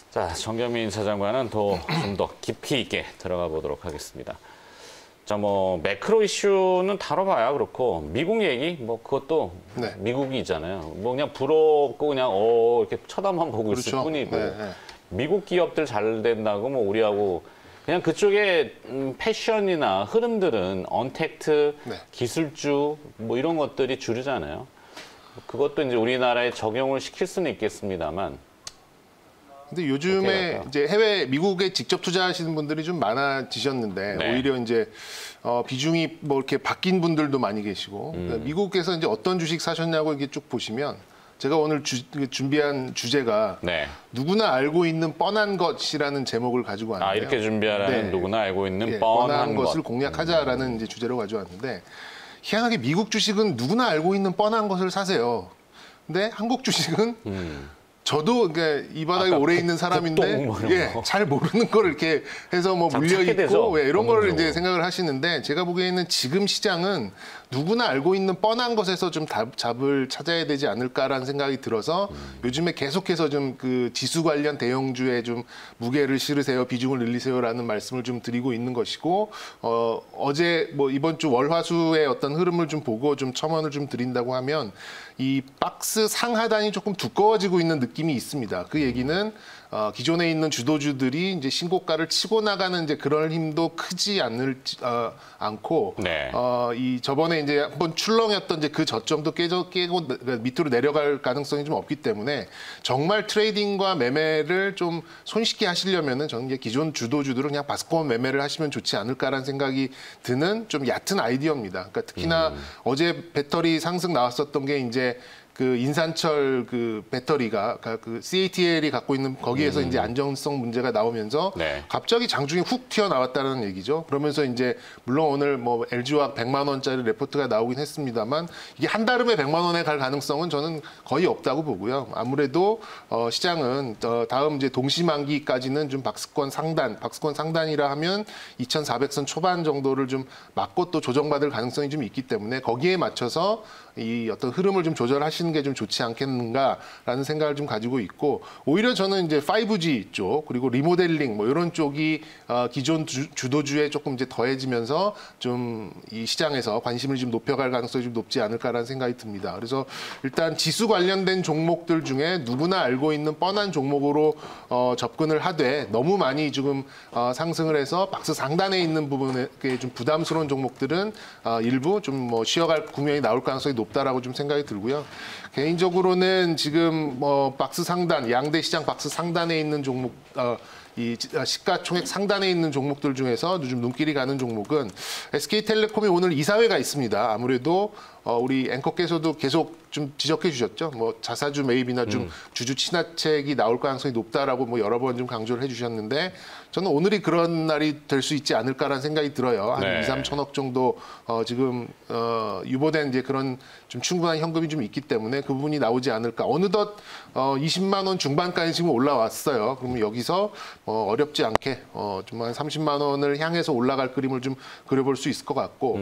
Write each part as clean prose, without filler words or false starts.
자, 정경민 차장과는 좀 더 깊이 있게 들어가 보도록 하겠습니다. 자, 뭐 매크로 이슈는 다뤄봐야 그렇고 미국 얘기 뭐 그것도 네. 미국이잖아요. 뭐 그냥 부럽고 그냥 이렇게 쳐다만 보고 그렇죠. 있을 뿐이고 네, 네. 미국 기업들 잘 된다고 뭐 우리하고 그냥 그쪽에 패션이나 흐름들은 언택트, 네. 기술주 뭐 이런 것들이 주류잖아요. 그것도 이제 우리나라에 적용을 시킬 수는 있겠습니다만. 근데 요즘에 이제 미국에 직접 투자하시는 분들이 좀 많아지셨는데 네. 오히려 이제 비중이 뭐 이렇게 바뀐 분들도 많이 계시고 미국에서 이제 어떤 주식 사셨냐고 이렇게 쭉 보시면 제가 오늘 준비한 주제가 네. 누구나 알고 있는 뻔한 것이라는 제목을 가지고 왔는데요. 이렇게 준비하라는 네. 누구나 알고 있는 네, 뻔한 것을 공략하자라는 이제 주제로 가져왔는데 희한하게 미국 주식은 누구나 알고 있는 뻔한 것을 사세요. 근데 한국 주식은 저도 그러니까 이 바닥에 오래 있는 사람인데 잘 모르는 걸 이렇게 해서 뭐 물려 있고 이런 거를 이제 생각을 하시는데 제가 보기에는 지금 시장은 누구나 알고 있는 뻔한 것에서 좀 답을 찾아야 되지 않을까라는 생각이 들어서 요즘에 계속해서 좀 그 지수 관련 대형주에 좀 무게를 실으세요, 비중을 늘리세요라는 말씀을 좀 드리고 있는 것이고 어제 뭐 이번 주 월화수의 어떤 흐름을 좀 보고 좀 첨언을 좀 드린다고 하면 이 박스 상하단이 조금 두꺼워지고 있는 느낌이 있습니다. 그 얘기는 기존에 있는 주도주들이 이제 신고가를 치고 나가는 이제 그런 힘도 크지 않고 네. 이 저번에 이제 한번 출렁였던 이제 그 저점도 깨고 밑으로 내려갈 가능성이 좀 없기 때문에 정말 트레이딩과 매매를 좀 손쉽게 하시려면은 저는 이제 기존 주도주들은 그냥 바스권 매매를 하시면 좋지 않을까라는 생각이 드는 좀 얕은 아이디어입니다. 그러니까 특히나 어제 배터리 상승 나왔었던 게 이제 그 인산철 그 배터리가 그 CATL이 갖고 있는 거기에서 이제 안정성 문제가 나오면서 네. 갑자기 장중에 훅 튀어나왔다는 얘기죠. 그러면서 이제 물론 오늘 뭐 LG화학 100만 원짜리 레포트가 나오긴 했습니다만 이게 한달음에 100만 원에 갈 가능성은 저는 거의 없다고 보고요. 아무래도 시장은 다음 이제 동시만기까지는 좀 박스권 상단이라 하면 2,400선 초반 정도를 좀 맞고 또 조정받을 가능성이 좀 있기 때문에 거기에 맞춰서 이 어떤 흐름을 좀 조절하시는 게 좀 좋지 않겠는가라는 생각을 좀 가지고 있고 오히려 저는 이제 5G 쪽 그리고 리모델링 뭐 이런 쪽이 기존 주도주에 조금 이제 더해지면서 좀 이 시장에서 관심을 좀 높여갈 가능성이 좀 높지 않을까라는 생각이 듭니다. 그래서 일단 지수 관련된 종목들 중에 누구나 알고 있는 뻔한 종목으로 접근을 하되 너무 많이 지금 상승을 해서 박스 상단에 있는 부분에 좀 부담스러운 종목들은 일부 좀 뭐 쉬어갈 국면이 나올 가능성이 높다라고 좀 생각이 들고요. 개인적으로는 지금 뭐 박스 상단, 양대 시장 박스 상단에 있는 종목, 이 시가총액 상단에 있는 종목들 중에서 요즘 눈길이 가는 종목은 SK텔레콤이 오늘 이사회가 있습니다. 아무래도 우리 앵커께서도 계속 좀 지적해 주셨죠. 뭐 자사주 매입이나 좀 주주 친화책이 나올 가능성이 높다라고 뭐 여러 번 좀 강조를 해주셨는데 저는 오늘이 그런 날이 될 수 있지 않을까라는 생각이 들어요. 한 네. 2, 3천억 정도 지금 유보된 이제 그런 좀 충분한 현금이 좀 있기 때문에 그 부분이 나오지 않을까. 어느덧 20만 원 중반까지 지금 올라왔어요. 그러면 여기서 어렵지 않게 좀 한 30만 원을 향해서 올라갈 그림을 좀 그려볼 수 있을 것 같고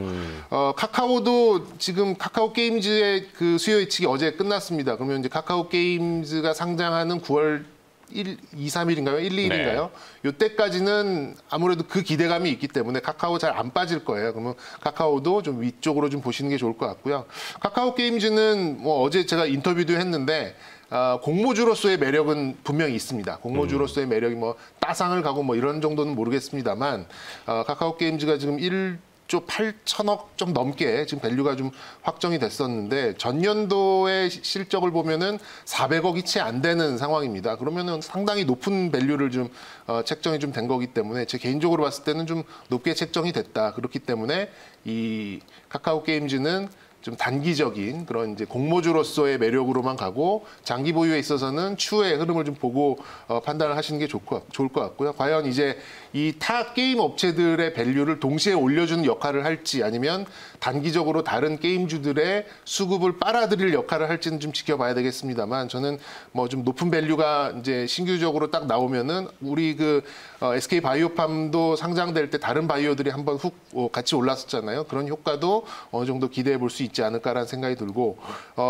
카카오도 지금 카카오 게임즈의 그 수요 예측이 어제 끝났습니다. 그러면 이제 카카오 게임즈가 상장하는 9월 2, 3일인가요? 1, 2일인가요? 네. 이때까지는 아무래도 그 기대감이 있기 때문에 카카오 잘 안 빠질 거예요. 그러면 카카오도 좀 위쪽으로 좀 보시는 게 좋을 것 같고요. 카카오 게임즈는 뭐 어제 제가 인터뷰도 했는데 공모주로서의 매력은 분명히 있습니다. 공모주로서의 매력이 뭐 따상을 가고 뭐 이런 정도는 모르겠습니다만 카카오 게임즈가 지금 1조 8천억 좀 넘게 지금 밸류가 좀 확정이 됐었는데 전년도의 실적을 보면은 400억이 채 안 되는 상황입니다. 그러면은 상당히 높은 밸류를 좀 책정이 좀 된 거기 때문에 제 개인적으로 봤을 때는 좀 높게 책정이 됐다. 그렇기 때문에 이 카카오 게임즈는 좀 단기적인 그런 이제 공모주로서의 매력으로만 가고 장기 보유에 있어서는 추후의 흐름을 좀 보고 판단을 하시는 게 좋을 것 같고요. 과연 이제 이 타 게임 업체들의 밸류를 동시에 올려주는 역할을 할지 아니면 단기적으로 다른 게임주들의 수급을 빨아들일 역할을 할지는 좀 지켜봐야 되겠습니다만 저는 뭐 좀 높은 밸류가 이제 신규적으로 딱 나오면은 우리 그 SK 바이오팜도 상장될 때 다른 바이오들이 한번 훅 같이 올랐었잖아요. 그런 효과도 어느 정도 기대해 볼 수 있지 않을까라는 생각이 들고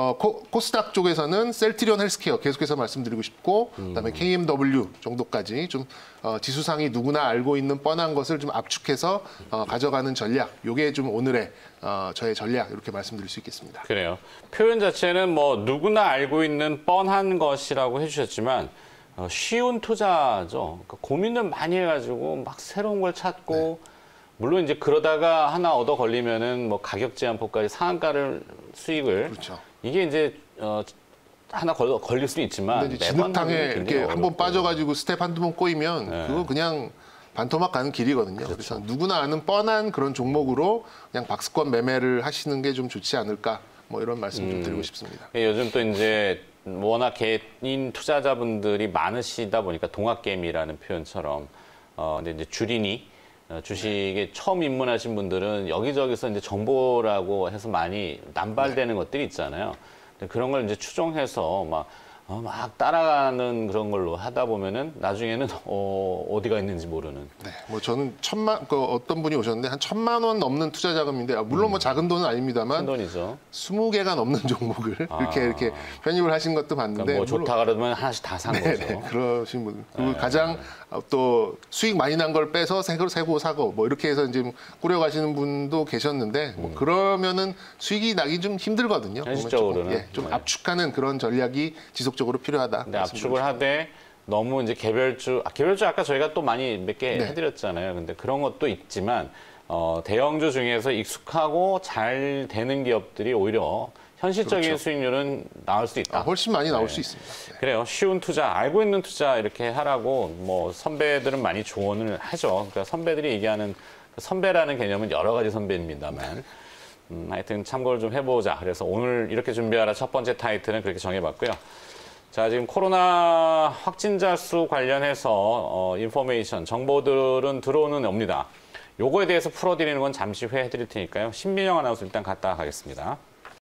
코스닥 쪽에서는 셀트리온 헬스케어 계속해서 말씀드리고 싶고 그다음에 KMW 정도까지 좀 지수상이 누구나 알고 있는 뻔한 것을 좀 압축해서 가져가는 전략. 요게 좀 오늘의 저의 전략 이렇게 말씀드릴 수 있겠습니다. 그래요. 표현 자체는 뭐 누구나 알고 있는 뻔한 것이라고 해주셨지만 쉬운 투자죠. 그러니까 고민을 많이 해가지고 막 새로운 걸 찾고 물론 이제 그러다가 하나 얻어 걸리면은 뭐 가격 제한폭까지 상한가를 수익을 그렇죠. 이게 이제 하나 걸릴 수는 있지만 근데 이제 진흙탕에 이렇게 한번 빠져가지고 스텝 한두 번 꼬이면 그거 그냥 반토막 가는 길이거든요. 그렇죠. 그래서 누구나 아는 뻔한 그런 종목으로 그냥 박스권 매매를 하시는 게 좀 좋지 않을까 뭐 이런 말씀 좀 드리고 싶습니다. 요즘 또 이제 워낙 개인 투자자분들이 많으시다 보니까 동학개미라는 표현처럼 근데 이제 주린이 주식에 처음 입문하신 분들은 여기저기서 이제 정보라고 해서 많이 남발되는 것들이 있잖아요. 그런 걸 이제 추종해서 막 따라가는 그런 걸로 하다 보면은 나중에는 어디가 있는지 모르는. 네, 뭐 저는 어떤 분이 오셨는데 한 1,000만 원 넘는 투자 자금인데 물론 뭐 작은 돈은 아닙니다만 큰 돈이죠. 20개가 넘는 종목을 이렇게 편입을 하신 것도 봤는데 그러니까 뭐 좋다 그러면 하나씩 다 산 거죠. 네, 그러신 분. 그리고 가장 또 수익 많이 난 걸 빼서 새거 사고 뭐 이렇게 해서 이제 꾸려가시는 분도 계셨는데 뭐 그러면은 수익이 나기 좀 힘들거든요. 현실적으로는 좀 압축하는 그런 전략이 지속적으로 필요하다. 근데 압축을 하되 너무 이제 개별주 아까 저희가 또 많이 몇 개 해드렸잖아요. 근데 그런 것도 있지만 대형주 중에서 익숙하고 잘 되는 기업들이 오히려 현실적인 그렇죠. 수익률은 나올 수 있다. 훨씬 많이 나올 수 있습니다. 네. 그래요. 쉬운 투자, 알고 있는 투자 이렇게 하라고 뭐 선배들은 많이 조언을 하죠. 그러니까 선배들이 얘기하는 선배라는 개념은 여러 가지 선배입니다만 하여튼 참고를 좀 해보자. 그래서 오늘 이렇게 준비하라 첫 번째 타이틀은 그렇게 정해봤고요. 자, 지금 코로나 확진자 수 관련해서 인포메이션, 정보들은 들어오는 옵니다. 요거에 대해서 풀어드리는 건 잠시 후에 해드릴 테니까요. 신민영 아나운서 일단 갔다 가겠습니다.